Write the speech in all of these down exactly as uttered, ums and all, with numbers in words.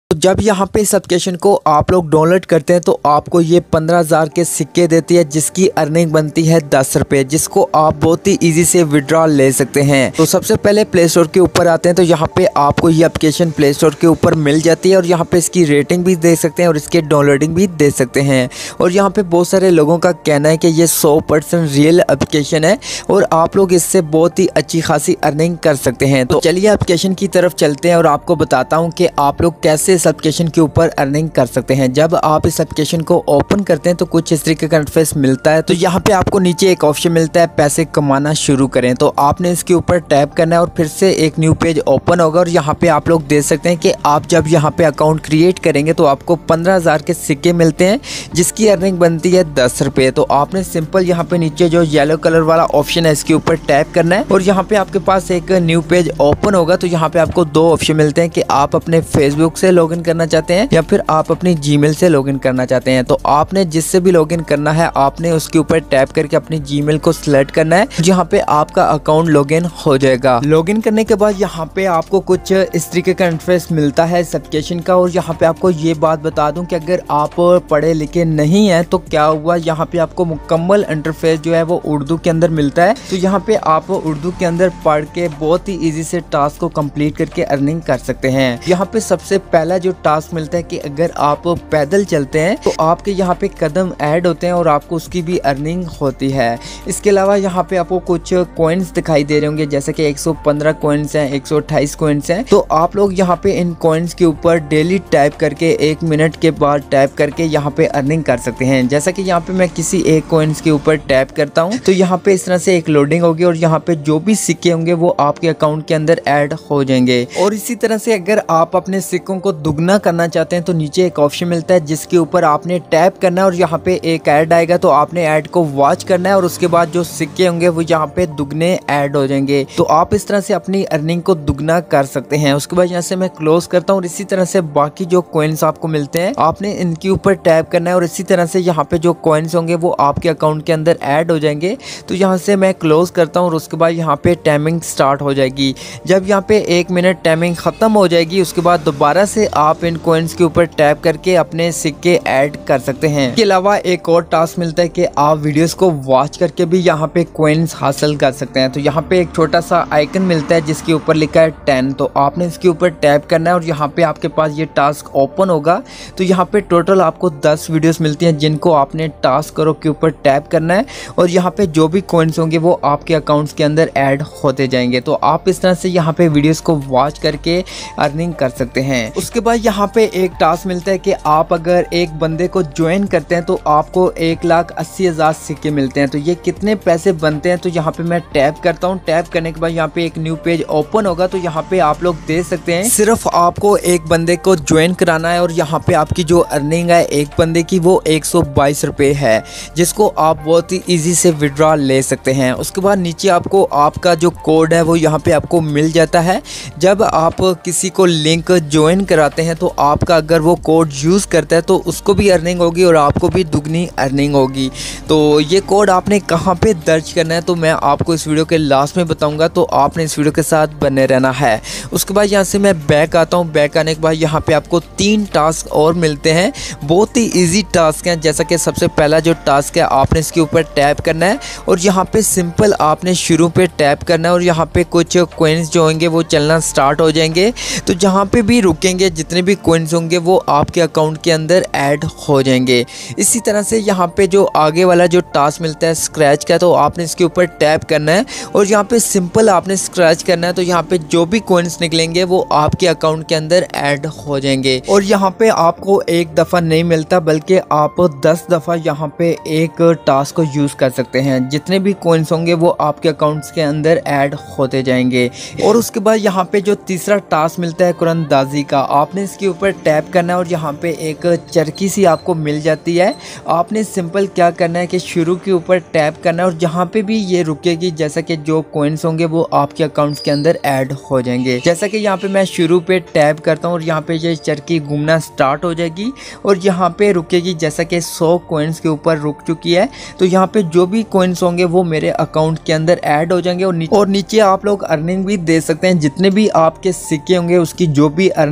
तो जब यहाँ पे इस एप्लीकेशन को आप लोग डाउनलोड करते हैं तो आपको ये पंद्रह हज़ार के सिक्के देती है, जिसकी अर्निंग बनती है दस रुपये, जिसको आप बहुत ही इजी से विड्रॉल ले सकते हैं। तो सबसे पहले प्ले स्टोर के ऊपर आते हैं तो यहाँ पे आपको ये एप्लीकेशन प्ले स्टोर के ऊपर मिल जाती है और यहाँ पे इसकी रेटिंग भी दे सकते हैं और इसके डाउनलोडिंग भी दे सकते हैं। और यहाँ पे बहुत सारे लोगों का कहना है कि ये सौ परसेंट रियल एप्लीकेशन है और आप लोग इससे बहुत ही अच्छी खासी अर्निंग कर सकते हैं। तो चलिए एप्लीकेशन की तरफ चलते हैं और आपको बताता हूँ कि आप लोग कैसे इस एप्लीकेशन के ऊपर अर्निंग कर सकते हैं। जब आप इस एप्लीकेशन को ओपन करते हैं तो कुछ इस तरीके का इंटरफेस मिलता है। तो यहाँ पे आपको नीचे एक ऑप्शन मिलता है पैसे कमाना शुरू करें, तो आपने इसके ऊपर टैप करना है और फिर से एक न्यू पेज ओपन होगा। और यहाँ पे आप लोग देख सकते हैं कि आप जब यहाँ पे अकाउंट क्रिएट करेंगे तो आपको पंद्रह हजार के सिक्के मिलते हैं, जिसकी अर्निंग बनती है दस रुपये। तो आपने सिंपल यहाँ पे नीचे जो येलो कलर वाला ऑप्शन है इसके ऊपर टैप करना है और यहाँ पे आपके पास एक न्यू पेज ओपन होगा। तो यहाँ पे आपको दो ऑप्शन मिलते हैं कि आप अपने फेसबुक से लॉगिन करना चाहते हैं या फिर आप अपनी जीमेल से लॉगिन करना चाहते हैं। तो आपने जिससे भी लॉगिन करना है आपने उसके ऊपर टैप करके अपनी जीमेल को सिलेक्ट करना है, जहाँ पे आपका अकाउंट लॉगिन हो जाएगा। लॉगिन करने के बाद यहाँ पे आपको कुछ इस तरीके का इंटरफेस मिलता है इस एप्लीकेशन का। और यहाँ पे आपको ये बात बता दूं कि अगर आप पढ़े लिखे नहीं है तो क्या हुआ, यहाँ पे आपको मुकम्मल इंटरफेस जो है वो उर्दू के अंदर मिलता है। तो यहाँ पे आप उर्दू के अंदर पढ़ के बहुत ही इजी से टास्क को कंप्लीट करके अर्निंग कर सकते हैं। यहाँ पे सबसे पहला जो टास्क मिलता है कि अगर आप पैदल चलते हैं तो आपके यहाँ पे कदम ऐड होते हैं और आपको उसकी भी अर्निंग होती है। इसके अलावा यहाँ पे आपको कुछ कॉइन्स दिखाई दे रहे होंगे, जैसे कि एक सौ पंद्रह कॉइन्स हैं, एक सौ अट्ठाईस कॉइन्स हैं। तो आप लोग यहाँ पे इन कॉइन्स के ऊपर डेली टाइप करके एक मिनट के बाद टाइप करके यहाँ पे अर्निंग कर सकते हैं। जैसा कि यहाँ पे मैं किसी एक कॉइन्स के ऊपर टैप करता हूँ तो यहाँ पे इस तरह से एक लोडिंग होगी और यहाँ पे जो भी सिक्के होंगे वो आपके अकाउंट के अंदर ऐड हो जाएंगे। और इसी तरह से अगर आप अपने सिक्कों को दुगना करना चाहते हैं तो नीचे एक ऑप्शन मिलता है जिसके ऊपर आपने टैप करना है और यहाँ पे एक ऐड आएगा। तो आपने ऐड को वॉच करना है और उसके बाद जो सिक्के होंगे वो यहाँ पे दुगने ऐड हो जाएंगे। तो आप इस तरह से अपनी अर्निंग को दुगना कर सकते हैं। उसके बाद यहाँ से मैं क्लोज करता हूँ और इसी तरह से बाकी जो कॉइन्स आपको मिलते हैं आपने इनके ऊपर टैप करना है और इसी तरह से यहाँ पे जो कॉइन्स होंगे वो आपके अकाउंट के अंदर ऐड हो जाएंगे। तो यहाँ से मैं क्लोज करता हूँ और उसके बाद यहाँ पे टाइमिंग स्टार्ट हो जाएगी। जब यहाँ पे एक मिनट टाइमिंग खत्म हो जाएगी उसके बाद दोबारा से आप इन कॉइन्स के ऊपर टैप करके अपने सिक्के ऐड कर सकते हैं। इसके अलावा एक और टास्क मिलता है कि आप वीडियोस को वॉच करके भी यहाँ पे कॉइन्स हासिल कर सकते हैं। तो यहाँ पे एक छोटा सा आइकन मिलता है जिसके ऊपर लिखा है टेन, तो आपने इसके ऊपर टैप करना है और यहाँ पे आपके पास ये टास्क ओपन होगा। तो यहाँ पे टोटल आपको दस वीडियोस मिलती हैं जिनको आपने टास्क करो के ऊपर टैप करना है और यहाँ पे जो भी कॉइन्स होंगे वो आपके अकाउंट्स के अंदर ऐड होते जाएंगे। तो आप इस तरह से यहाँ पे वीडियोस को वॉच करके अर्निंग कर सकते हैं। उसके बाद यहाँ पे एक टास्क मिलता है कि आप अगर एक बंदे को ज्वाइन करते हैं तो आपको एक लाख अस्सी हजार सिक्के मिलते हैं। तो ये कितने पैसे बनते हैं, तो यहाँ पे मैं टैप करता हूँ। टैप करने के बाद यहाँ पे एक न्यू पेज ओपन होगा। तो यहाँ पे आप लोग देख सकते हैं सिर्फ आपको एक बंदे को ज्वाइन कराना है और यहाँ पे आपकी जो अर्निंग है एक बंदे की वो एक सौ बाईस रुपये है, जिसको आप बहुत ही ईजी से विड्रॉल ले सकते हैं। उसके बाद नीचे आपको आपका जो कोड है वो यहाँ पे आपको मिल जाता है। जब आप किसी को लिंक ज्वाइन कराते हैं तो आपका अगर वो कोड यूज़ करता है तो उसको भी अर्निंग होगी और आपको भी दुगनी अर्निंग होगी। तो ये कोड आपने कहाँ पे दर्ज करना है तो मैं आपको इस वीडियो के लास्ट में बताऊंगा, तो आपने इस वीडियो के साथ बने रहना है। उसके बाद यहाँ से मैं बैक आता हूँ। बैक आने के बाद यहाँ पे आपको तीन टास्क और मिलते हैं, बहुत ही ईजी टास्क हैं। जैसा कि सबसे पहला जो टास्क है आपने इसके ऊपर टैप करना है और यहाँ पे सिंपल आपने शुरू पे टैप करना है और यहाँ पे कुछ कॉइन्स जो होंगे वो चलना स्टार्ट हो जाएंगे। तो जहाँ पे भी रुकेंगे जितने भी कॉइन्स होंगे वो आपके अकाउंट के अंदर ऐड हो जाएंगे। इसी तरह से यहाँ पे जो आगे वाला जो टास्क मिलता है स्क्रैच का, तो आपने इसके ऊपर टैप करना है और यहाँ पे सिंपल आपने स्क्रैच करना है। तो यहाँ पे जो भी कॉइन्स निकलेंगे वो आपके अकाउंट के अंदर ऐड हो जाएंगे। और यहाँ पे आपको एक दफ़ा नहीं मिलता बल्कि आप दस दफ़ा यहाँ पे एक टास्क को यूज़ कर सकते हैं। जितने भी कॉइन्स होंगे वो आपके अकाउंट्स के अंदर ऐड होते जाएंगे। और उसके बाद यहाँ पे जो तीसरा टास्क मिलता है कुरानदाजी का, आपने इसके ऊपर टैप करना है और यहाँ पे एक चरखी सी आपको मिल जाती है। आपने सिंपल क्या करना है कि शुरू के ऊपर टैप करना है और जहाँ पे भी ये रुकेगी जैसा कि जो कॉइन्स होंगे वो आपके अकाउंट्स के अंदर ऐड हो जाएंगे। जैसा कि यहाँ पे मैं शुरू पे टैप करता हूँ और यहाँ पे ये चरखी घूमना स्टार्ट हो जाएगी और यहाँ पे रुकेगी जैसा कि सौ कॉइन्स के ऊपर रुक चुकी है। तो यहाँ पे जो भी कॉइन्स होंगे वो मेरे अकाउंट के अंदर ऐड हो जाएंगे और नीचे और नीचे आप लोग अर्निंग भी दे सकते हैं। जितने भी आपके सिक्के होंगे उसकी जो भी अर्निंग बनती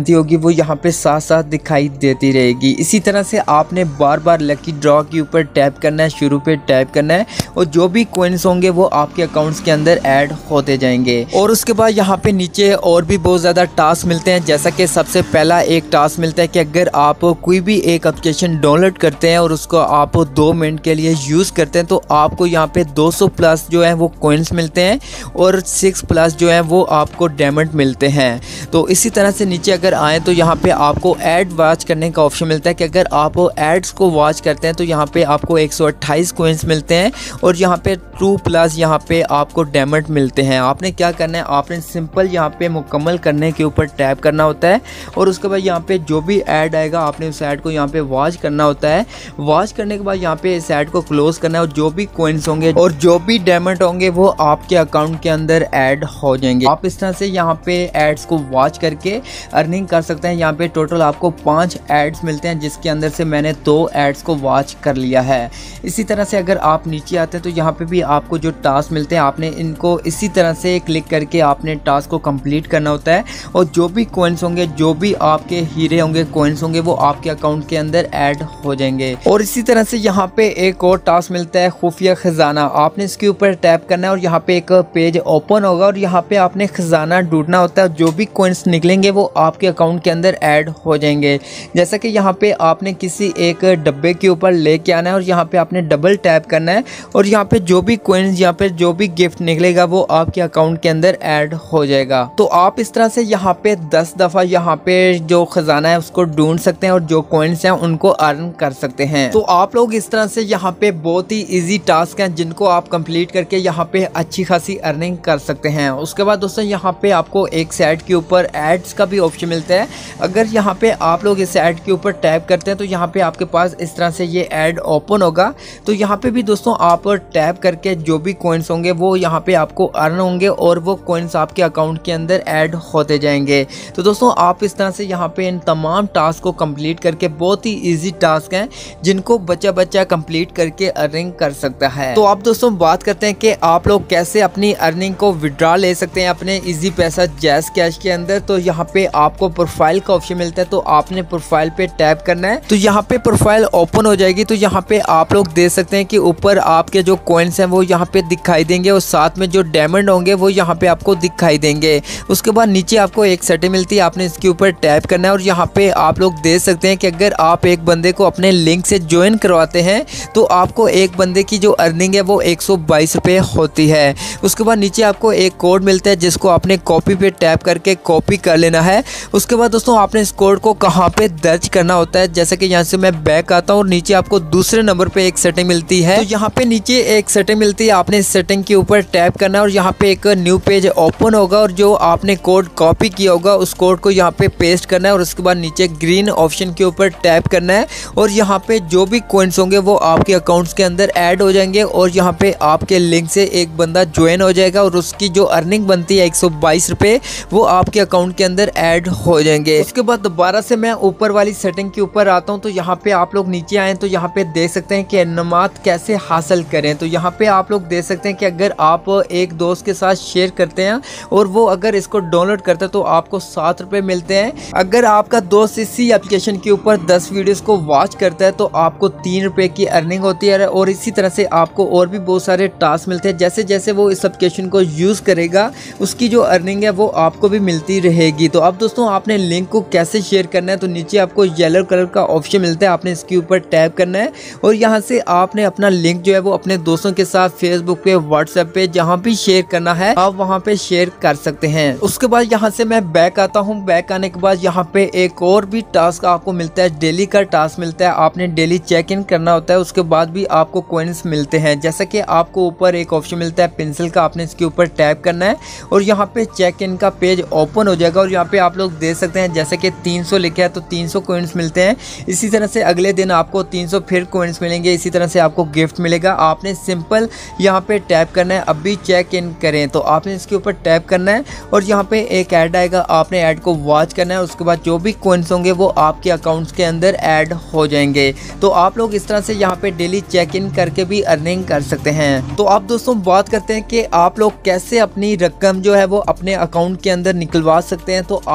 मिलती होगी वो यहाँ पे साथ साथ दिखाई देती रहेगी। इसी तरह से आपने बार बार लकी ड्रॉ के ऊपर टैप करना है, शुरू पे टैप करना है और जो भी कॉइन्स होंगे वो आपके अकाउंट्स के अंदर ऐड होते जाएंगे। और उसके बाद यहाँ पे नीचे और भी बहुत ज़्यादा टास्क मिलते हैं, जैसा कि सबसे पहला एक टास्क मिलता है कि अगर आप कोई भी एक एप्लीकेशन डाउनलोड करते हैं और उसको आप दो मिनट के लिए यूज़ करते हैं तो आपको यहाँ पे दो सौ प्लस जो है वो कॉइन्स मिलते हैं और सिक्स प्लस जो है वो आपको डायमंड मिलते हैं। तो इसी तरह से नीचे अगर आएँ तो यहाँ पे आपको ऐड वॉच करने का ऑप्शन मिलता है कि अगर आप एड्स को वॉच करते हैं तो यहाँ पे आपको एक सौ अट्ठाईस कॉइन्स मिलते हैं और यहाँ पे टू प्लस यहाँ पे आपको डायमंड मिलते हैं। आपने क्या करना है, आपने सिंपल यहाँ पे मुकम्मल करने के ऊपर टैप करना होता है और उसके बाद यहाँ पे जो भी ऐड आएगा आपने उस ऐड को यहाँ पे वॉच करना होता है। वॉच करने के बाद यहाँ पे इस ऐड को क्लोज करना है और जो भी कॉइन्स होंगे और जो भी डायमंड होंगे वो आपके अकाउंट के अंदर ऐड हो जाएंगे। आप इस तरह से यहाँ पे एड्स को वॉच करके अर्निंग कर सकते हैं। यहाँ पे टोटल आपको पांच एड्स मिलते हैं जिसके अंदर से मैंने दो एड्स को वॉच कर लिया है। इसी तरह से अगर आप नीचे आते हैं तो यहाँ पे भी आपको जो टास्क मिलते हैं आपने इनको इसी तरह से क्लिक करके आपने टास्क को कंप्लीट करना होता है और जो भी कॉइन्स होंगे, जो भी आपके हीरे होंगे, कॉइन्स होंगे वो आपके अकाउंट के अंदर ऐड हो जाएंगे। और इसी तरह से यहाँ पे एक और टास्क मिलता है खुफिया खजाना। आपने इसके ऊपर टैप करना है और यहाँ पे एक पेज ओपन होगा और यहाँ पे आपने खजाना ढूंढना होता है। जो भी कॉइन्स निकलेंगे वो आपके अकाउंट के अंदर ऐड हो जाएंगे। जैसा कि यहाँ पे आपने किसी एक डब्बे के ऊपर लेके आना है और यहाँ पे आपने डबल टैप करना है और यहाँ पे जो भी कॉइन्स, यहाँ पे जो भी गिफ्ट निकलेगा वो आपके अकाउंट के अंदर ऐड हो जाएगा। तो आप इस तरह से यहाँ पे दस दफा यहाँ पे जो खजाना है उसको ढूंढ सकते हैं और जो कॉइन्स हैं उनको अर्न कर सकते हैं। तो आप लोग इस तरह से यहाँ पे बहुत ही इजी टास्क हैं जिनको आप कंप्लीट करके यहाँ पे अच्छी खासी अर्निंग कर सकते हैं। उसके बाद दोस्तों यहाँ पे आपको एक साइड के ऊपर एड्स का भी ऑप्शन मिलता है। अगर यहाँ पे आप लोग इस ऐड के ऊपर टैप करते हैं तो यहाँ पे आपके पास इस तरह से ये ऐड ओपन होगा। तो यहाँ पे भी दोस्तों आप टैप करके जो भी कॉइन्स होंगे वो यहाँ पे आपको अर्न होंगे और वो कॉइन्स आपके अकाउंट के अंदर ऐड होते जाएंगे। तो दोस्तों आप इस तरह से यहाँ पे इन तमाम टास्क को कंप्लीट करके, बहुत ही इजी टास्क हैं जिनको बच्चा बच्चा कंप्लीट करके अर्निंग कर सकता है। तो आप दोस्तों बात करते हैं कि आप लोग कैसे अपनी अर्निंग को विड्रॉ ले सकते हैं अपने इजी पैसा जैज़ कैश के अंदर। तो यहाँ पे आपको प्रोफाइल का ऑप्शन मिलता है, तो आपने प्रोफाइल पे टैप करना है। तो यहाँ पे प्रोफाइल ओपन हो जाएगी। तो यहाँ पे आप लोग देख सकते हैं कि ऊपर आपके जो कॉइन्स हैं वो यहाँ पे दिखाई देंगे और साथ में जो डायमंड होंगे वो यहाँ पे आपको दिखाई देंगे। उसके बाद नीचे आपको एक सेटिंग मिलती है, आपने इसके ऊपर टैप करना है और यहाँ पे आप लोग देख सकते हैं कि अगर आप एक बंदे को अपने लिंक से ज्वाइन करवाते हैं तो आपको एक बंदे की जो अर्निंग है वो एक सौ बाईस रुपये होती है। उसके बाद नीचे आपको एक कोड मिलता है जिसको आपने कॉपी पे टैप करके कॉपी कर लेना है। उसके बाद दोस्तों आपने इस कोड को कहाँ पे दर्ज करना होता है, जैसे कि यहाँ से मैं बैक आता हूँ और नीचे आपको दूसरे नंबर पे एक सेटिंग मिलती है। तो यहाँ पे नीचे एक सेटिंग मिलती है, आपने इस सेटिंग के ऊपर टैप करना है और यहाँ पे एक न्यू पेज ओपन होगा और जो आपने कोड कॉपी किया होगा उस कोड को यहाँ पे पेस्ट करना है और उसके बाद नीचे ग्रीन ऑप्शन के ऊपर टैप करना है और यहाँ पे जो भी कॉइन्स होंगे वो आपके अकाउंट्स के अंदर ऐड हो जाएंगे और यहाँ पे आपके लिंक से एक बंदा ज्वाइन हो जाएगा और उसकी जो अर्निंग बनती है एक सौ बाईस रुपये वो आपके अकाउंट के अंदर ऐड हो जाएंगे। उसके बाद दोबारा से मैं ऊपर वाली सेटिंग के ऊपर आता हूँ। तो यहाँ पे आप लोग नीचे आए तो यहाँ पे देख सकते हैं कि इनामात कैसे हासिल करें। तो यहाँ पे आप लोग देख सकते हैं कि अगर आप एक दोस्त के साथ शेयर करते हैं और वो अगर इसको डाउनलोड करता है तो आपको सात रुपये मिलते हैं। अगर आपका दोस्त इसी एप्लीकेशन के ऊपर दस वीडियोस को वॉच करता है तो आपको तीन रुपये की अर्निंग होती है और इसी तरह से आपको और भी बहुत सारे टास्क मिलते हैं। जैसे जैसे वो इस एप्लीकेशन को यूज़ करेगा उसकी जो अर्निंग है वो आपको भी मिलती रहेगी। तो अब दोस्तों आपने लिंक को कैसे शेयर करना है, तो नीचे आपको येलो कलर का ऑप्शन मिलता है, आपने इसके ऊपर टैप करना है और यहाँ से आपने अपना लिंक जो है वो अपने दोस्तों के साथ फेसबुक पे, व्हाट्सएप पे, जहाँ भी शेयर करना है आप वहाँ पे शेयर कर सकते हैं। उसके बाद यहाँ से मैं बैक आता हूँ। बैक आने के बाद यहाँ पे एक और भी टास्क आपको मिलता है, डेली का टास्क मिलता है। आपने डेली चेक इन करना होता है, उसके बाद भी आपको कॉइन्स मिलते हैं। जैसा कि आपको ऊपर एक ऑप्शन मिलता है पेंसिल का, आपने इसके ऊपर टैप करना है और यहाँ पे चेक इन का पेज ओपन हो जाएगा और यहाँ पे आप लोग देख सकते हैं जैसे कि तीन सौ लिखा है तो तीन सौ कॉइन्स मिलते हैं। इसी तरह से अगले दिन आपको तीन सौ फिर कॉइन्स मिलेंगे, इसी तरह से आपको गिफ्ट मिलेगा। आपने सिंपल यहाँ पे टैप करना है, अभी चेक इन करें, तो आपने इसके ऊपर टैप करना है और यहाँ पे एक ऐड आएगा, आपने ऐड को वॉच करना है। उसके बाद जो भी कॉइन्स होंगे वो आपके अकाउंट्स के अंदर ऐड हो जाएंगे। तो आप लोग इस तरह से यहाँ पे डेली चेक इन करके भी अर्निंग कर सकते हैं। तो आप दोस्तों बात करते हैं कि आप लोग कैसे अपनी रकम जो है वो अपने अकाउंट के अंदर निकलवा सकते हैं। तो आपको यहाँ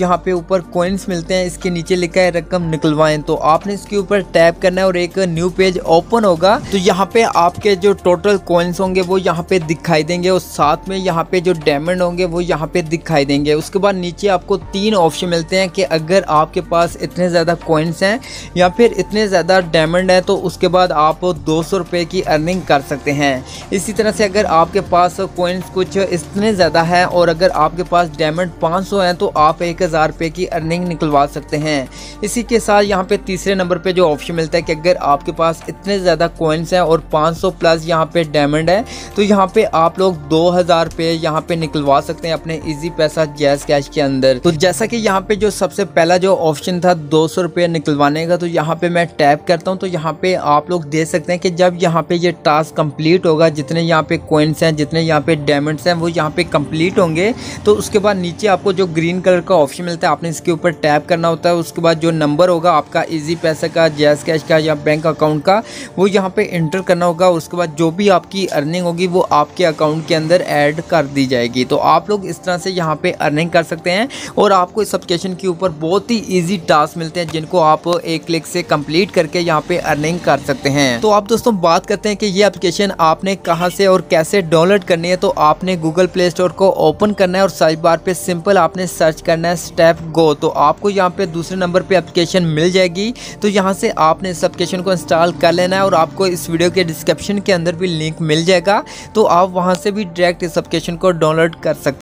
यहाँ पे ऊपर कॉइन्स मिलते हैं, इसके नीचे लिखा है रकम निकलवाएं। तो आपने इसके ऊपर टैप करना है और एक न्यू पेज ओपन होगा। तो यहाँ पे आपके जो टोटल कॉइन्स होंगे वो यहाँ पे दिखाई देंगे और साथ में यहाँ पे जो डायमंड होंगे वो यहाँ पे दिखाई देंगे। उसके बाद नीचे आपको तीन ऑप्शन मिलते हैं कि अगर आपके पास इतने ज़्यादा कॉइन्स हैं या फिर इतने ज़्यादा डायमंड है तो उसके बाद आप दो सौ रुपये की अर्निंग कर सकते हैं। इसी तरह से अगर आपके पास कॉइन्स कुछ इतने ज़्यादा है और अगर आपके पास डायमंड पाँच सौ हैं तो आप एक हज़ार रुपये की अर्निंग निकलवा सकते हैं। इसी के साथ यहाँ पे तीसरे नंबर पे जो ऑप्शन मिलता है कि अगर आपके पास इतने ज़्यादा कॉइन्स हैं और पाँच सौ प्लस यहाँ पे डायमंड है तो यहाँ पे आप लोग दो हज़ार रुपये यहाँ पे निकलवा सकते हैं अपने इजी पैसा जैज़ कैश के अंदर। तो जैसा कि यहाँ पे जो सबसे पहला जो ऑप्शन था दो सौ रुपये निकलवाने का, तो यहाँ पे मैं टैप करता हूँ तो यहाँ पे आप लोग देख सकते हैं कि जब यहाँ पे ये टास्क कंप्लीट होगा, जितने यहाँ पे कॉइन्स हैं, जितने यहाँ पे डायमंड्स हैं वो यहाँ पे कंप्लीट होंगे। तो उसके बाद नीचे आपको जो ग्रीन कलर का ऑप्शन मिलता है आपने इसके ऊपर टैप करना होता है। उसके बाद जो नंबर होगा आपका इजी पैसा का, जैज़ कैश का या बैंक अकाउंट का, वो यहाँ पे एंटर करना होगा। उसके बाद जो भी आपकी अर्निंग होगी वो आपके अकाउंट के अंदर ऐड कर दी जाएगी। तो आप लोग इस तरह से यहाँ पे अर्निंग कर सकते हैं और आपको इस एप्लीकेशन के ऊपर बहुत ही इजी टास्क मिलते हैं जिनको आप एक क्लिक से कंप्लीट करके यहाँ पे अर्निंग कर सकते हैं। तो आप दोस्तों बात करते हैं कि ये एप्लीकेशन आपने कहां से और कैसे डाउनलोड करनी है। तो आपने गूगल प्ले स्टोर को ओपन करना है और सर्च बार पे सिंपल आपने सर्च करना है स्टेप गो। तो आपको यहाँ पे दूसरे नंबर पे एप्लीकेशन मिल जाएगी। तो यहाँ से आपने इस एप्लीकेशन को इंस्टॉल कर लेना है और आपको इस वीडियो के डिस्क्रिप्शन के अंदर भी लिंक मिल जाएगा। तो आप वहाँ से भी डायरेक्ट इस एप्लीकेशन को डाउनलोड कर सकते हैं।